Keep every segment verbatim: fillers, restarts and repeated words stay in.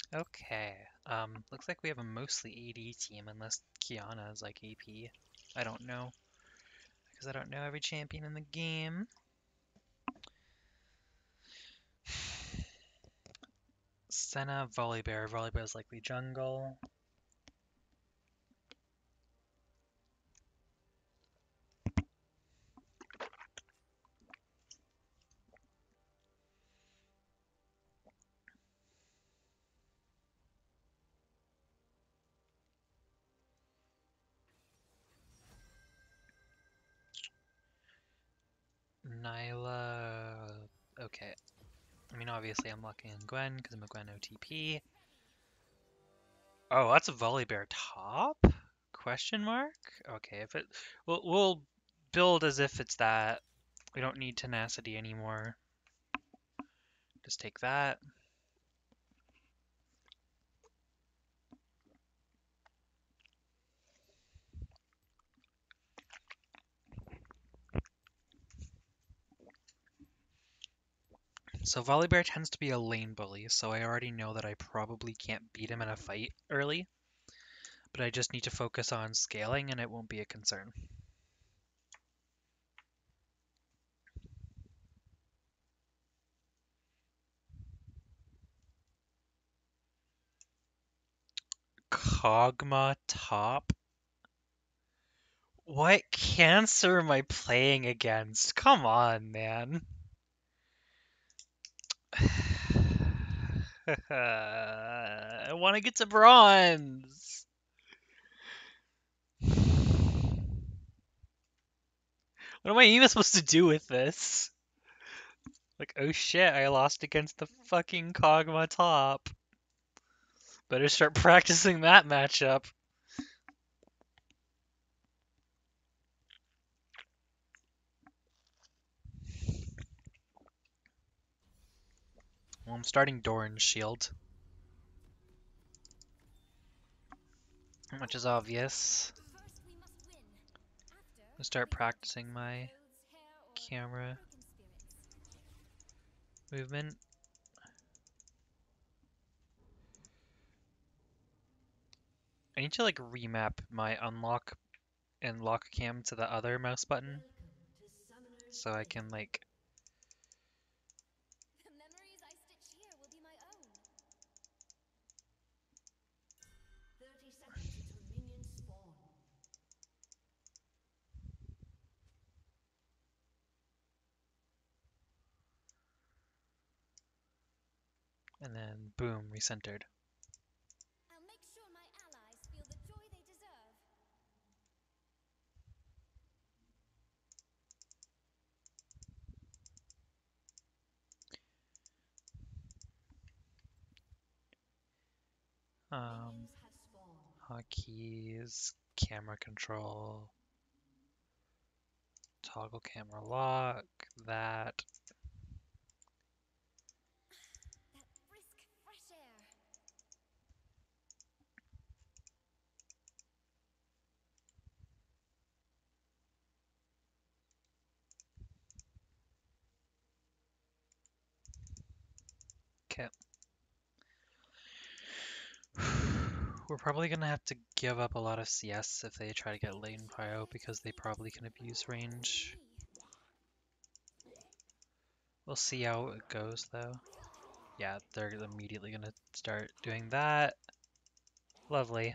Okay. Um, looks like we have a mostly A D team, unless Kiana is like A P. I don't know, because I don't know every champion in the game. Senna, Volibear. Volibear is likely jungle. Nyla. Okay. I mean, obviously I'm locking in Gwen because I'm a Gwen O T P. Oh, that's a Volibear top? Question mark? Okay, if it, we'll, we'll build as if it's that. We don't need tenacity anymore. Just take that. So Volibear tends to be a lane bully, so I already know that I probably can't beat him in a fight early. But I just need to focus on scaling and it won't be a concern. Kogma top? What cancer am I playing against? Come on, man. I want to get to bronze. What am I even supposed to do with this? Like, oh shit, I lost against the fucking Kogma top. Better start practicing that matchup. Well, I'm starting Doran's shield. Which is obvious. I'll start practicing my camera movement. I need to like remap my unlock and lock cam to the other mouse button so I can like and then boom, recentered. I'll make sure my allies feel the joy they deserve. Um, hotkeys, camera control, toggle camera lock, that. That brisk, fresh air. Okay. We're probably gonna have to give up a lot of C S if they try to get lane prio because they probably can abuse range. We'll see how it goes though. Yeah, they're immediately gonna start doing that. Lovely.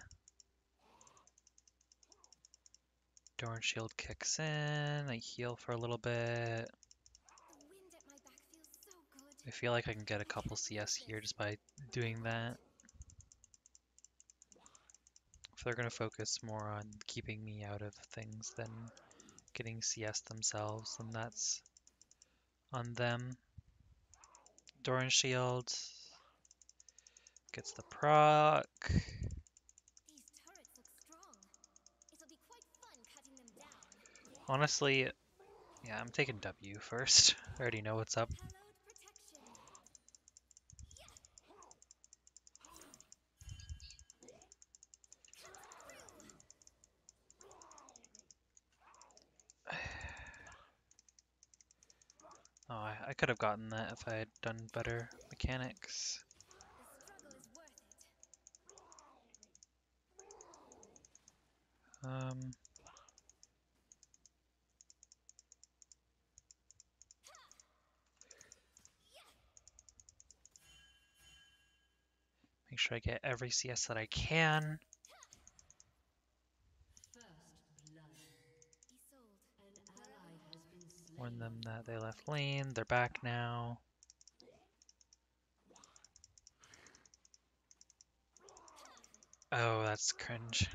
Dorn shield kicks in. I heal for a little bit. The wind at my back feels so good. I feel like I can get a couple C S here just by doing that. If they're gonna focus more on keeping me out of things than getting C S themselves, then that's on them. Doran shield gets the proc. These turrets look strong. It'll be quite fun cutting them down. Honestly, yeah, I'm taking W first. I already know what's up. Hallowed protection. Oh, I, I could have gotten that if I had done better mechanics. The struggle is worth it. Um, make sure I get every C S that I can. Warn them that they left lane. They're back now. Oh, that's cringe.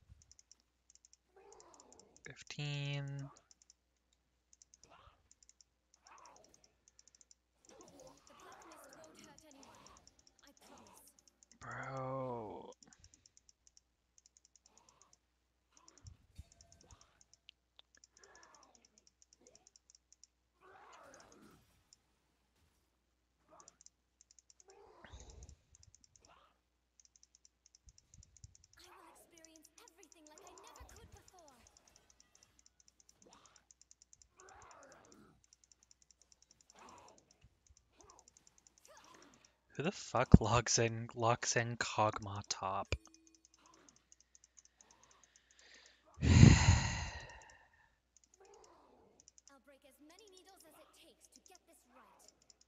fifteen. The black mist won't hurt anyone. I promise. Bro. I will experience everything like I never could before. Who the fuck logs in locks in kogma top? I'll break as many needles as it takes to get this right.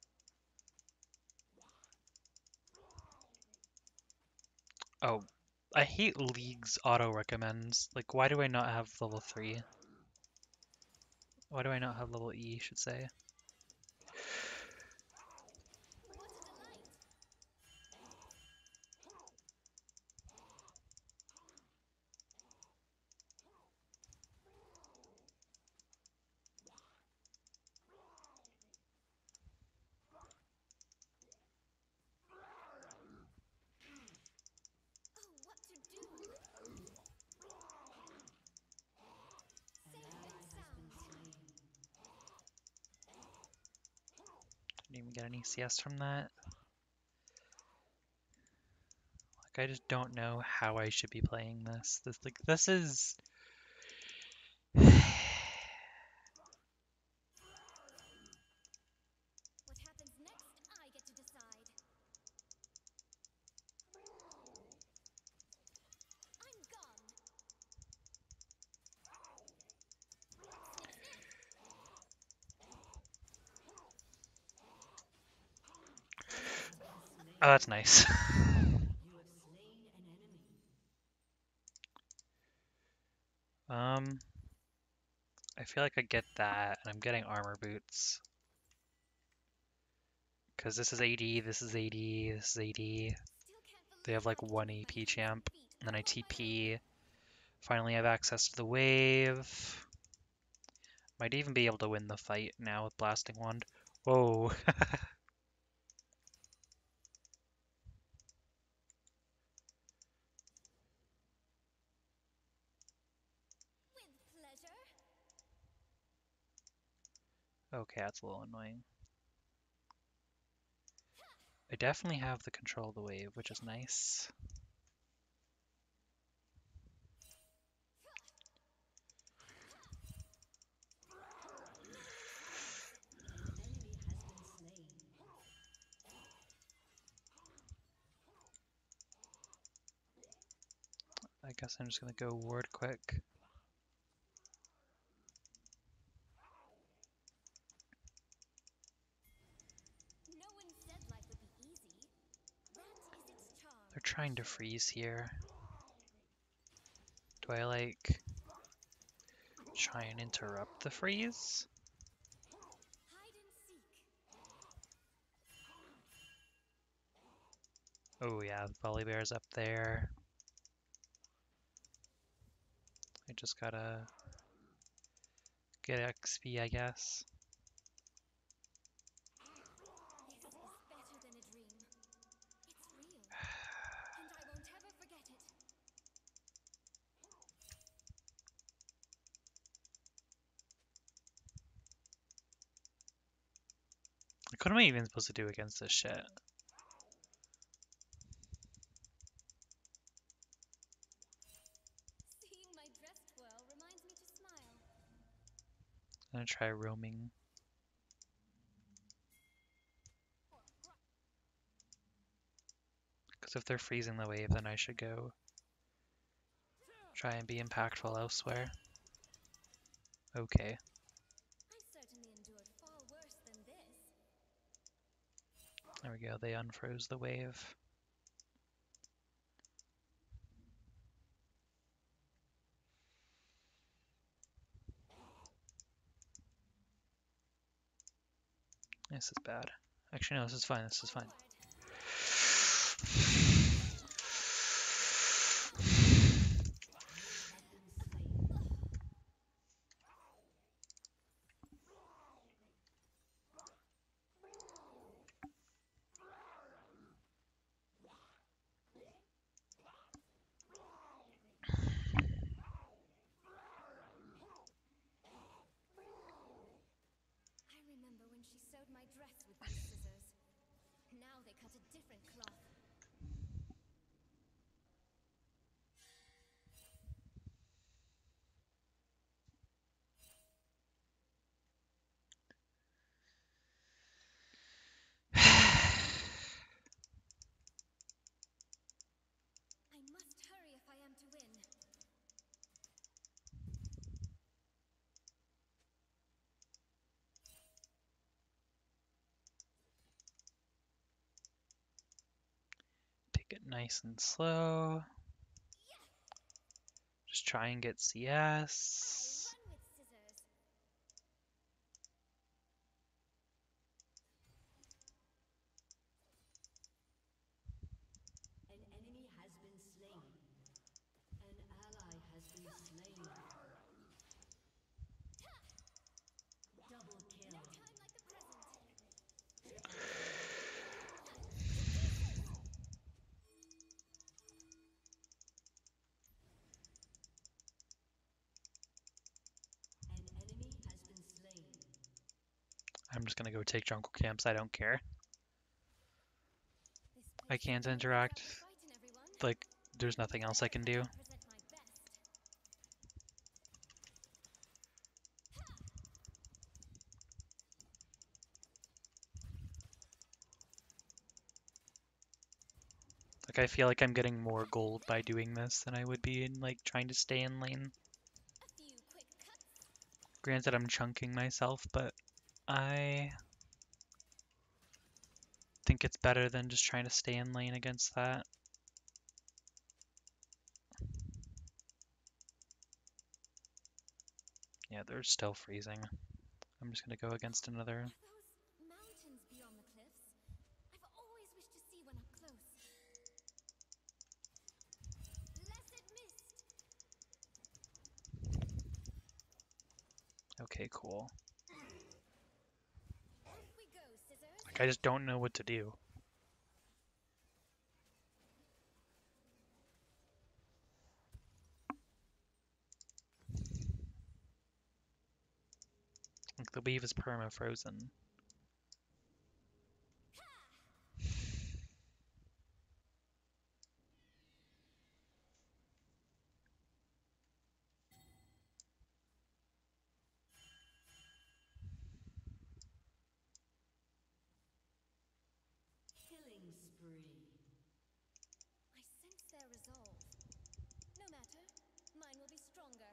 Oh, I hate League's auto recommends. Like, why do I not have level three? Why do I not have level E, should say? What a delight! Oh, what to do? Safe and sound. Didn't even get any C S from that. Like, I just don't know how I should be playing this. This, like, this is... What happens next, I get to decide. I'm gone. Oh, that's nice. um, I feel like I get that, and I'm getting armor boots. Because this is A D, this is A D, this is A D. Still can't They believe have like I did one this A with my P hands and champ, feet, and then I all on my T P. own. Finally have access to the wave. Might even be able to win the fight now with Blasting Wand. Whoa. With pleasure. Okay, that's a little annoying. I definitely have the control of the wave, which is nice. I guess I'm just gonna go ward quick. No one said life would be easy. That is its charm. They're trying to freeze here. Do I like try and interrupt the freeze? Hide and seek. Oh yeah, the Volley Bear's up there. I just gotta get X P, I guess. This is better than a dream. It's real. And I won't ever forget it. Like, what am I even supposed to do against this shit? Seeing my dress twirl reminds me to smile. I'm gonna try roaming. Because if they're freezing the wave, then I should go Try and be impactful elsewhere. Okay. I've certainly endured far worse than this. There we go, they unfroze the wave. This is bad. Actually, no, this is fine, this is fine. I remember when she sewed my dress with these scissors. Now they cut a different cloth. I must hurry if I am to win. Take it nice and slow. Just try and get C S. I run with scissors. An enemy has been slain. An ally has been slain. Double kill. No time like the present. Triple kill. An enemy has been slain. I'm just gonna go take jungle camps, I don't care. This I place can't sure does interact. have to frighten everyone. Like, there's nothing else I can do. I present my best. Like, I feel like I'm getting more gold by doing this than I would be in, like, trying to stay in lane. A few quick cuts. Granted, I'm chunking myself, but I think it's better than just trying to stay in lane against that. Yeah, they're still freezing. I'm just gonna go against another. Are those mountains beyond the cliffs? I've always wished to see one up close. Blessed mist. Okay, cool. Off we go, scissors. Like, I just don't know what to do. Like, the weave is perma-frozen. Killing spree. I sense their resolve. No matter, mine will be stronger.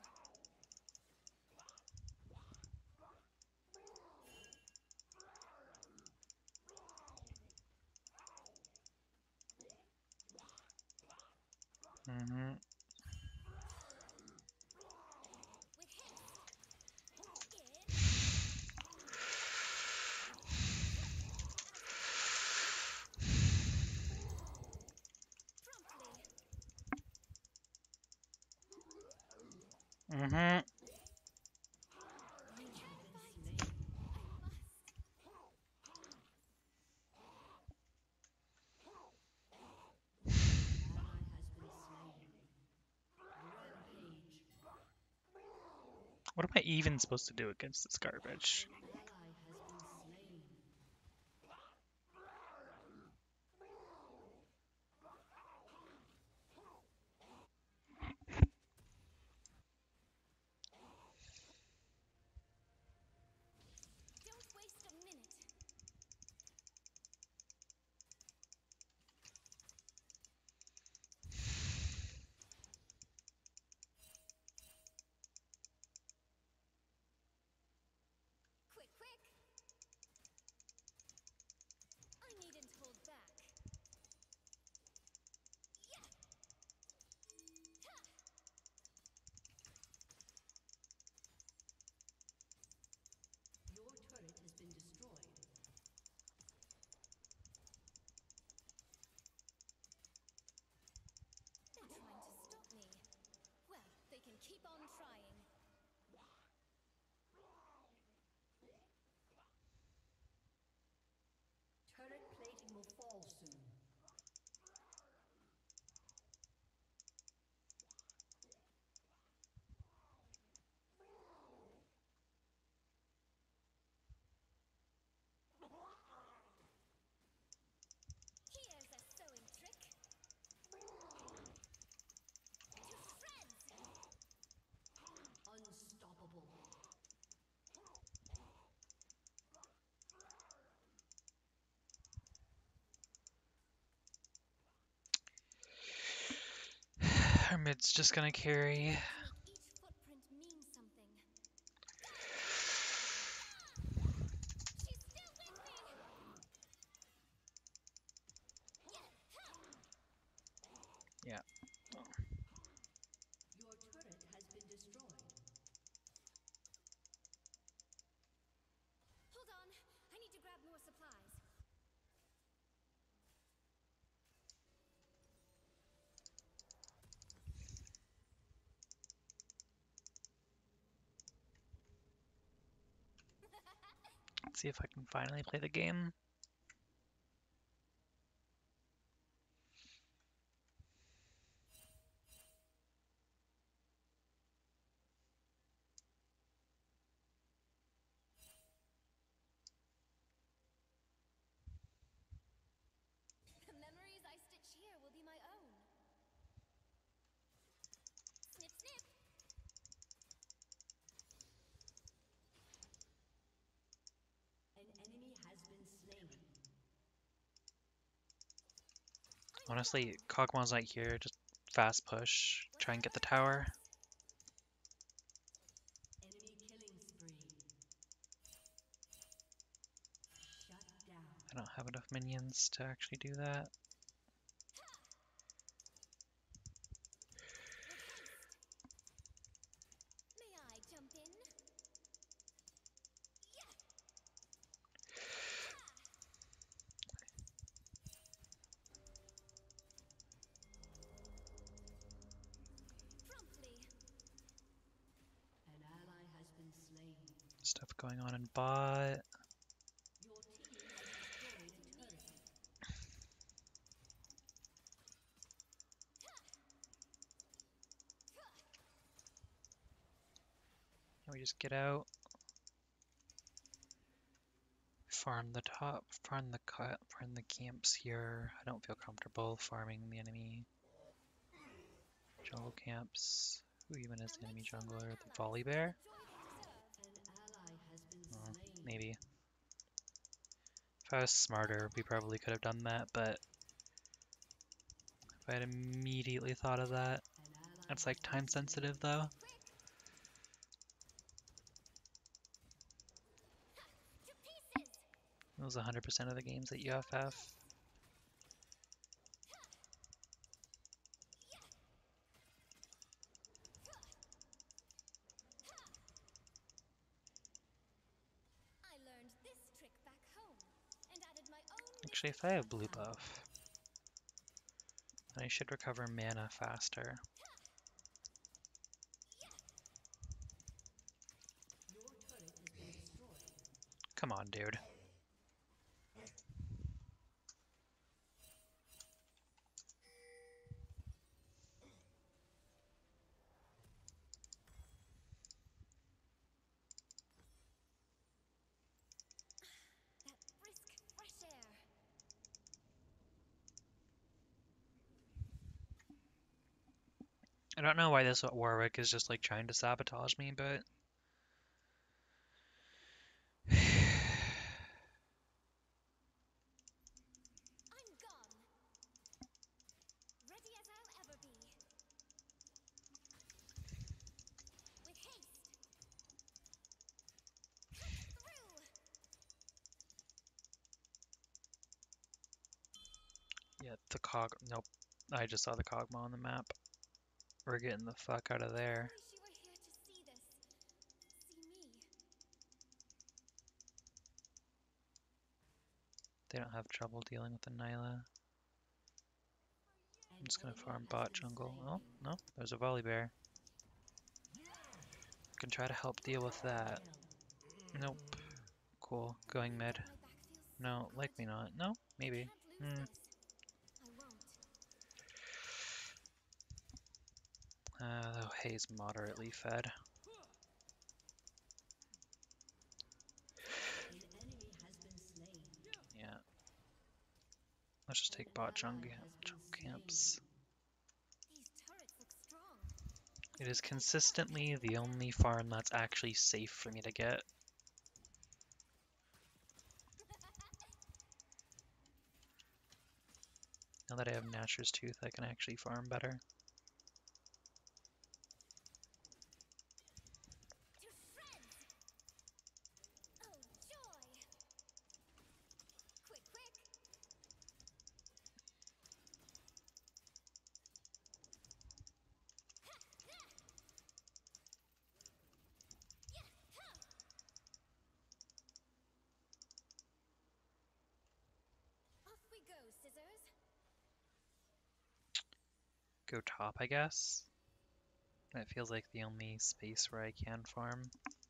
Mm-hmm. With hits. In. Promptly. Mm-hmm. You have been slain. I must. Ally has been slain. Rampage. What am I even supposed to do against this garbage? An ally has been slain. Don't waste a minute. keep on trying. Turret plating will fall soon. Here's a sewing trick. To shreds! Unstoppable. Our mid's just gonna carry. To make each footprint mean something. She's still with me! Yeah. Your turret has been destroyed. Hold on, I need to grab more supplies. Let's see if I can finally play the game. The memories I stitch here will be my own. Snip, snip! An enemy has been slain. Honestly, Kogma's not here. Just fast push. Try and get the tower. Enemy killing spree. Shut down. I don't have enough minions to actually do that. May I jump in? Yeah! Promptly. An ally has been slain. Stuff going on in bot. Your team has destroyed a turret. Can we just get out? Farm the top, farm the cut, farm the camps here. I don't feel comfortable farming the enemy jungle camps. Who even is the I'll enemy make sure my jungler? The allies volley get bear? the joy they deserve. An ally has been Oh, slain. maybe. If I was smarter, we probably could have done that, but if I had immediately thought of that, An ally it's has like been time slain. sensitive though. Quick! Ha! To pieces! It was one hundred percent of the games that U F F. I learned this trick back home and added my own Actually, if I have blue buff, then I should recover mana faster. Your turret has been destroyed. Come on, dude. that brisk fresh air. I don't know why this Warwick is just like trying to sabotage me, but I'm gone. Ready as I'll ever be. With haste. Cut through. yeah, the cog. Nope. I just saw the Kogma on the map. We're getting the fuck out of there. Only she were here to see this. See me. They don't have trouble dealing with the Nyla. An I'm just gonna enemy farm has bot been jungle. slain. Oh, no, there's a volley bear. can try to help deal with that. kill. Nope. Cool. Going mid. My back feels so No, good. likely not. No, I maybe. can't lose Hmm. this. I won't. Uh, though Hay's moderately fed. An enemy has been slain. Yeah. Let's just An take bot jungle, ally has been jungle slain. camps. These turrets look strong. It is consistently the only farm that's actually safe for me to get. Now that I have Natcher's Tooth, I can actually farm better. To shreds! Oh, joy! Quick, quick! Yeah! Huh! Off we go, scissors! Go top, I guess. That feels like the only space where I can farm.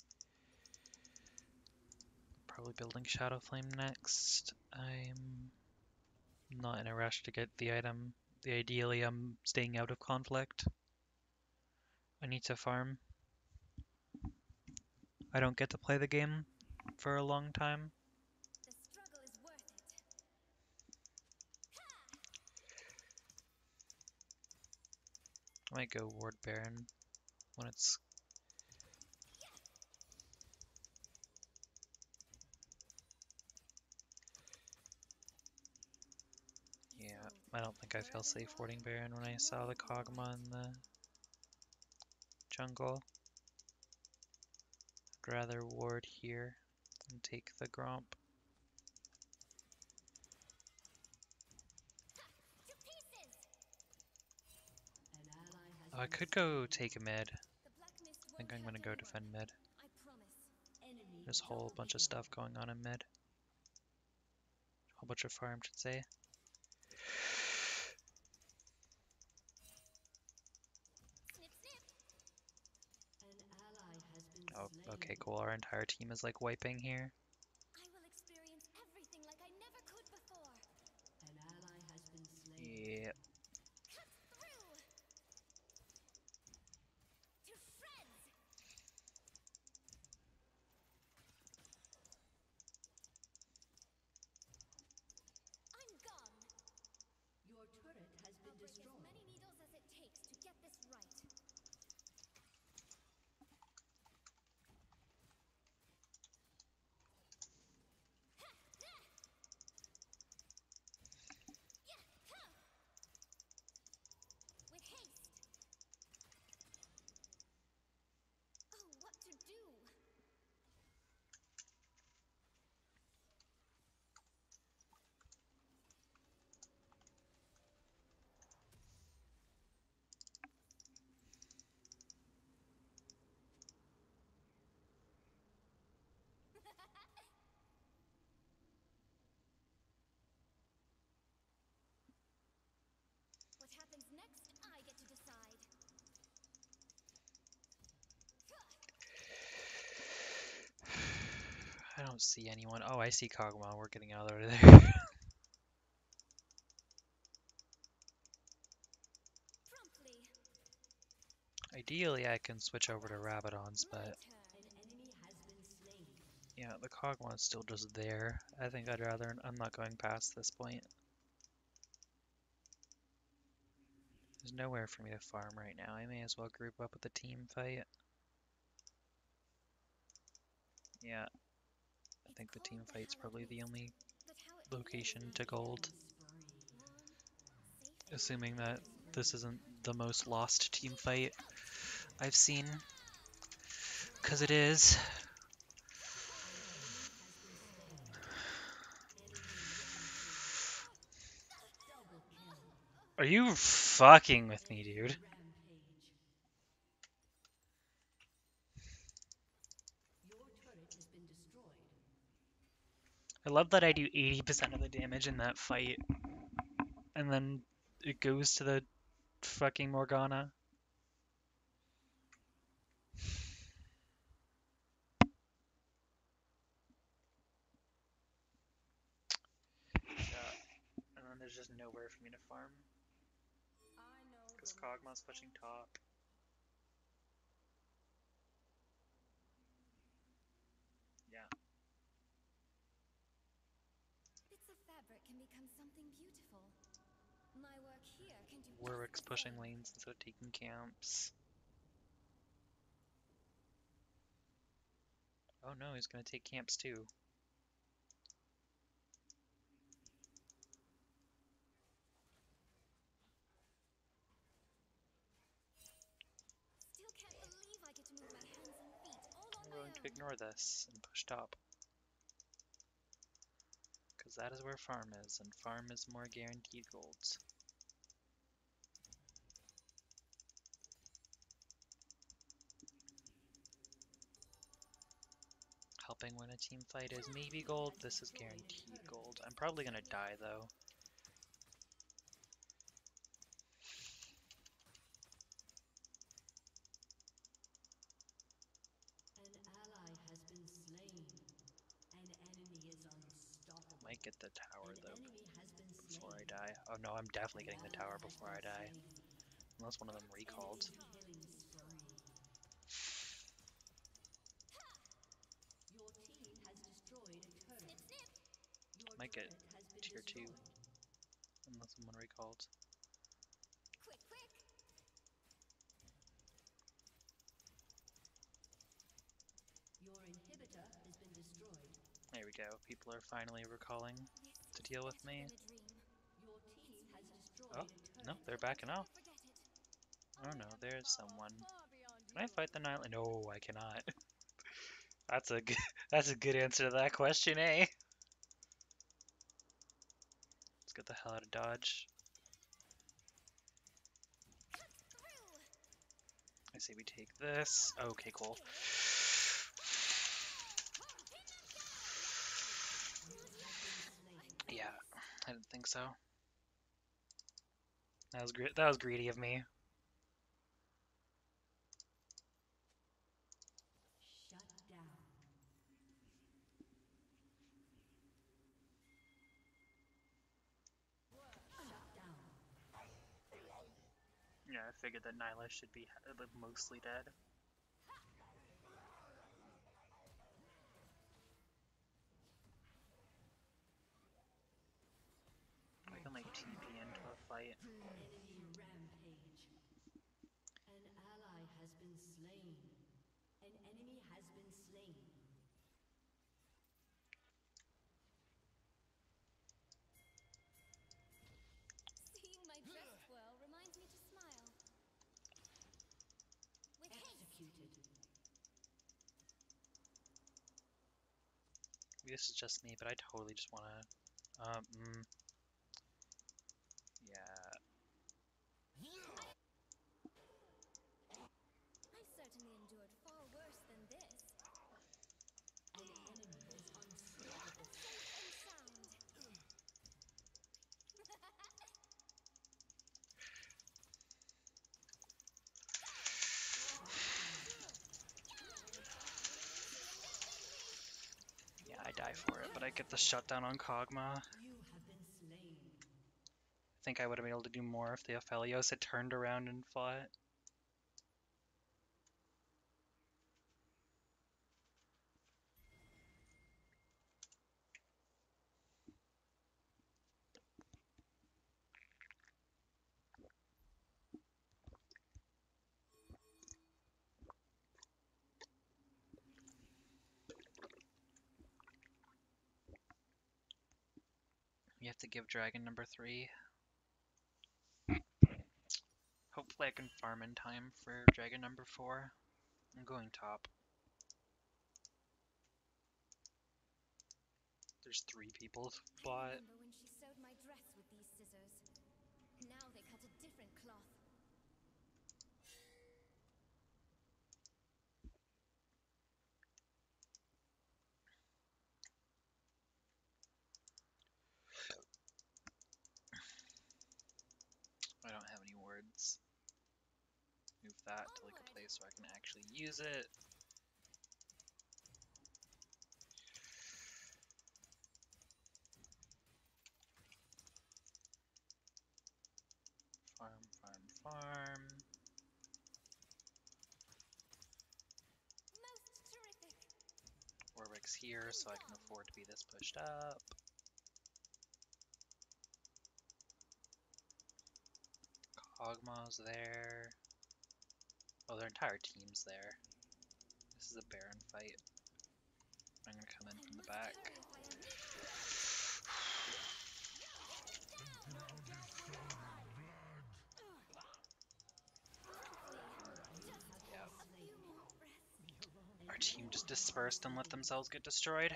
Probably building Shadow Flame next. I'm not in a rush to get the item. The ideally, I'm staying out of conflict. I need to farm. I don't get to play the game for a long time. The struggle is worth it. I might go Ward Baron when it's... Yeah, I don't think I feel safe warding Baron when I saw the Kogma in the jungle. I'd rather ward here and take the Gromp. To pieces! An ally has Oh, I been could slain. go take a mid. The black mist I won't think I'm hurt gonna go anyone. defend mid. I promise. Enemy There's a whole double bunch of kill. stuff going on in mid. Whole bunch of farm, should say. Snip, snip! An ally has been Oh, slain. okay, cool. Our entire team is like wiping here. I will experience everything like I never could before. An ally has been slain. Yeah. Cut through! To shreds! I'm gone! Your turret has been I'll break as destroyed. many needles as it takes to get this right. Yeah! Huh! With haste! Oh, what to do? What happens next, I get to decide. I don't see anyone. Oh, I see Kog'Maw. We're getting out of there. Promptly. Ideally, I can switch over to Rabadons, My but turn. An enemy has been slain. yeah, the Kog'Maw is still just there. I think I'd rather. I'm not going past this point. There's nowhere for me to farm right now. I may as well group up with the team fight. Yeah, I think the It's team called the fight's Hallowed probably the Mist, only but how it location connects to gold. Spree. warm, safe. Assuming that this isn't the most lost team fight I've seen. Because it is. An enemy has been slain. Enemy rampage. Double kill. Are you fucking with me, Enemy dude? rampage. Your turret has been destroyed. I love that I do eighty percent of the damage in that fight. And then it goes to the fucking Morgana. there's just nowhere for me to farm. I know Because the Kogma's most pushing ancient- top. Yeah. Bits of fabric can become something beautiful. My work here can do just Warwick's the pushing same. lanes instead of taking camps. Oh no, he's gonna take camps too. Still can't believe I get to move my hands and feet all on I'm my going to own. ignore this and push top. Because that is where farm is, and farm is more guaranteed golds. Helping win a team fight is maybe gold, this is guaranteed gold. I'm probably gonna die though. An ally has been slain. An enemy is unstoppable. Might get the tower An though enemy has been before I slain. die. Oh no, I'm definitely An getting the ally tower has before been I die. slain. Unless one of them recalled. Enemy killing spree. Your team has destroyed a turret. Snip, snip. Your Might get turret has been tier two. destroyed. Unless someone recalled. Quick, quick. Your inhibitor has been destroyed. There we go. People are finally recalling This to is deal with better me. than a dream. Your team has destroyed Oh, a turret. no, they're I won't backing ever off. forget it. Oh I no, have there's power someone. far beyond Can I you. fight the Nile? No, I cannot. That's a good, that's a good answer to that question, eh? Let's get the hell out of Dodge. Cut through. I say we take this. Okay, cool. Pin them down. You have been slain. Yeah, I didn't think so. That was great. That was greedy of me. Shut down. Shut down. Yeah, I figured that Nyla should be uh, mostly dead. I can like T P into a fight. Enemy rampage. An ally has been slain. An enemy has been slain. Seeing my dress swirl reminds me to smile. With haste. Executed. This is just me, but I totally just want to. Um, mm, yeah. I've certainly endured far worse than this. An enemy is unstoppable. Safe and sound. Yeah, I die for it, but I get the shutdown on Kogma. You have been slain. I think I would have been able to do more if the Aphelios had turned around and fought. You have to give dragon number three. Hopefully I can farm in time for dragon number four. I'm going top. There's three people I bought. remember when she sewed my dress with these scissors. Now they cut a different cloth. I don't have any words. Move that to like a Onward. place where I can actually use it. Hardstuck's here, so I can afford to be this pushed up. Kogma's there. Oh, their entire team's there. This is a Baron fight. I'm gonna come in from the back. Our team just dispersed and let themselves get destroyed.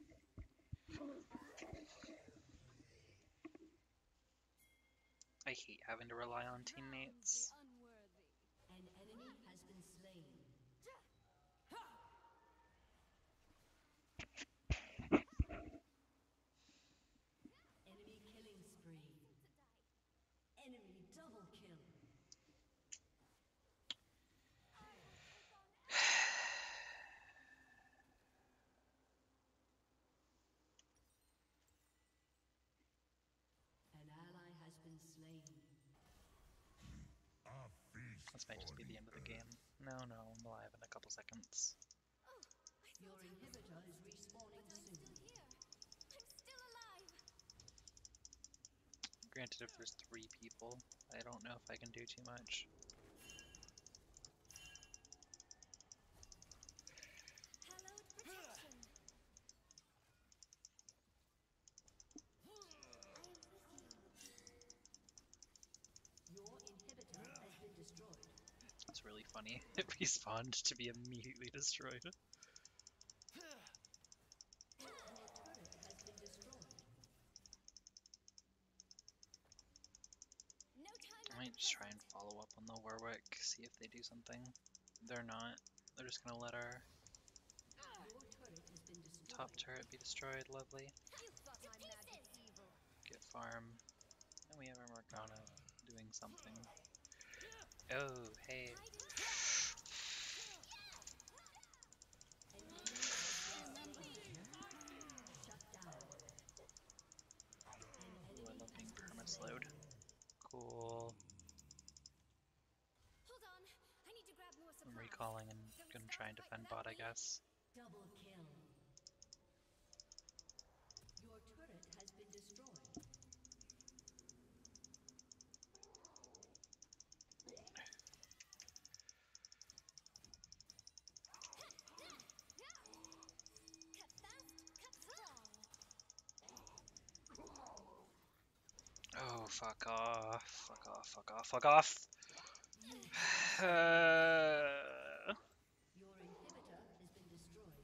I hate having to rely on teammates. An enemy has been slain. Enemy killing spree. Enemy double kill. An ally has been slain. This might just be the end of the game. No, no, I'm alive in a couple seconds. Your inhibitor is respawning soon. I'm still alive. Granted, if there's three people, I don't know if I can do too much. Hallowed protection. Your inhibitor has been destroyed. It's really funny. It respawned to be immediately destroyed. Your turret has been destroyed. No time I might just try and follow up on the Warwick, see if they do something. They're not. They're just gonna let our Your turret has been destroyed. top turret be destroyed. Lovely. You thought my magic evil. Get farm. And we have our Morgana doing something. Oh, hey. Shut down. An Ooh, I enemy love being has been perma-slowed. slain. Cool. Hold on. I need to grab more supplies. I'm recalling and gonna try and defend bot, I guess. Double kill. Your turret has been destroyed. Cut fast, cut strong. Oh, fuck off. Fuck off, fuck off, fuck off! Uh, Your inhibitor has been destroyed.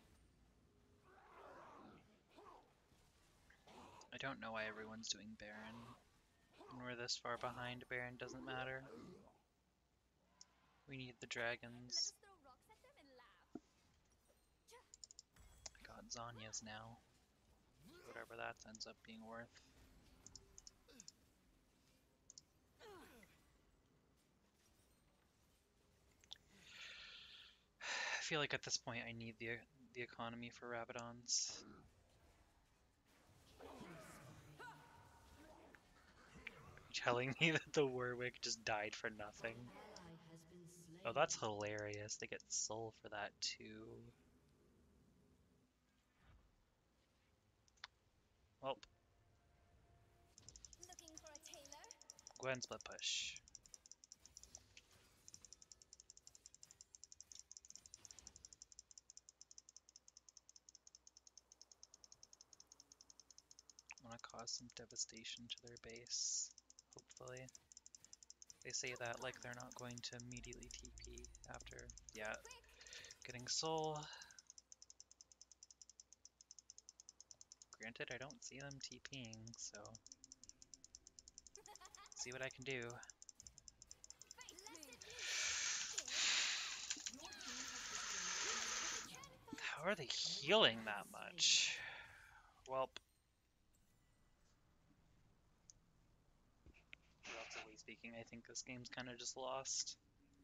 I don't know why everyone's doing Baron. When we're this far behind, Baron doesn't matter. We need the Let dragons. us throw rocks at them and laugh. I got Zanya's now. Whatever that ends up being worth. I feel like at this point I need the the economy for Rabadons. Telling me that the Warwick just died for nothing. Ally has been slain. Oh, that's hilarious. They get soul for that too. Well, Looking for a tailor? Gwen split push. I want to cause some devastation to their base, hopefully. They say that like they're not going to immediately T P after, yeah, getting soul. Granted, I don't see them TPing, so see what I can do. How are they healing that much? Welp. Relatively speaking, I think this game's kind of just lost.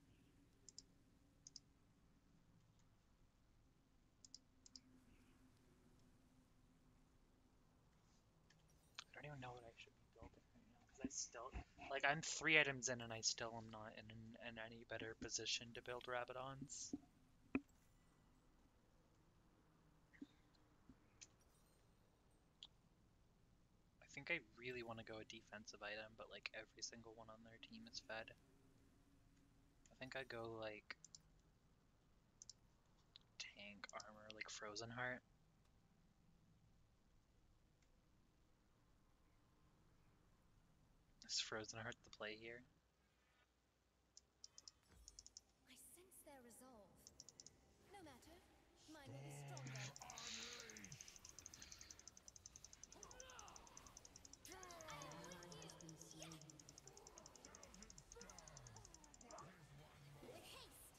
I don't even know what I should be building right now, because I still, like, I'm three items in and I still am not in, in any better position to build Rabadons. think I really want to go a defensive item, but like every single one on their team is fed. I think I'd go like tank armor, like Frozen Heart. Is Frozen Heart the play here? I sense their resolve. No matter. Mine will be stronger. With haste.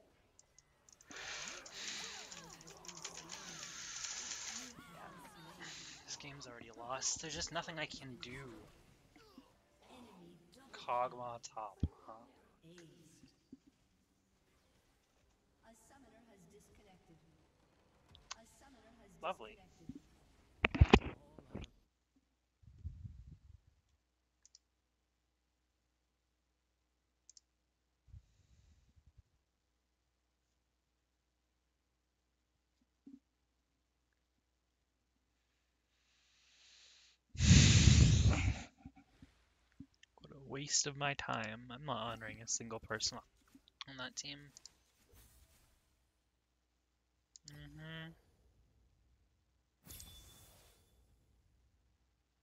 This game's already lost. There's just nothing I can do. Enemy double Kogma top, huh? aced. A summoner has disconnected. A summoner has Lovely. disconnected. What a waste of my time. I'm not honoring a single person on that team. Mm-hmm.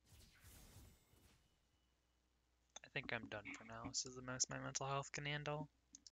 I think I'm done for now. This is the most my mental health can handle.